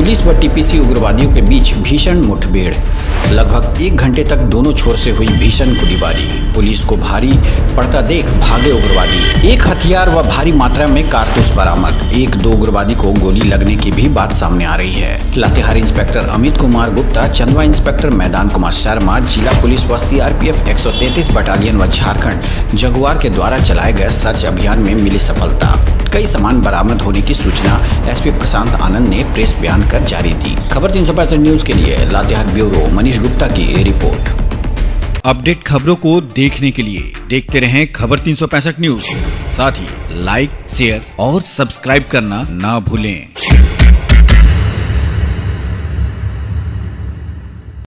Police व TPC उग्रवादियों के बीच भीषण मुठभेड़। लगभग 1 घंटे तक दोनों छोर से हुई भीषण गोलीबारी। पुलिस को भारी पड़ता देख भागे उग्रवादी। एक हथियार व भारी मात्रा में कारतूस बरामद। 1-2 उग्रवादी को गोली लगने की भी बात सामने आ रही है। लातेहार इंस्पेक्टर अमित कुमार गुप्ता, चंदवा इंस्पेक्टर मैदान कुमार शर्मा, जिला पुलिस व सीआरपीएफ 133 बटालियन व झारखंड जगुआर के द्वारा चलाए गए सर्च अभियान में मिली सफलता। कई सामान बरामद होने की सूचना एसपी प्रशांत आनंद ने प्रेस बयान कर जारी की। खबर 365 न्यूज के लिए लातेहार ब्यूरो मनीष गुप्ता की रिपोर्ट। अपडेट खबरों को देखने के लिए देखते रहें खबर 365 न्यूज। साथ ही लाइक, शेयर और सब्सक्राइब करना ना भूलें।